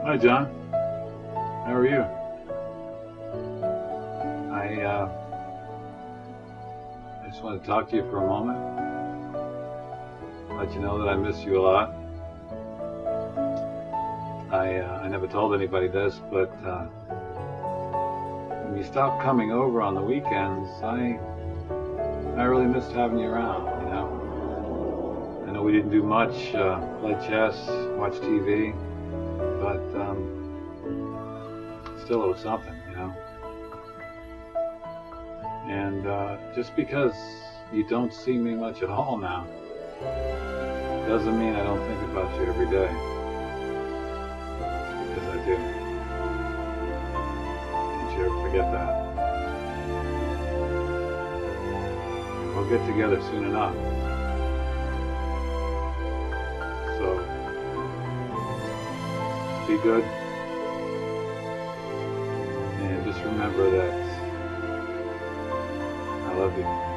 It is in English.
Hi, John. How are you? I I just want to talk to you for a moment. Let you know that I miss you a lot. I never told anybody this, but when you stopped coming over on the weekends, I really missed having you around. I know we didn't do much, play chess, watch TV, but still it was something. And just because you don't see me much at all now doesn't mean I don't think about you every day, because I do. Don't you ever forget that. We'll get together soon enough. So be good, and just remember that I love you.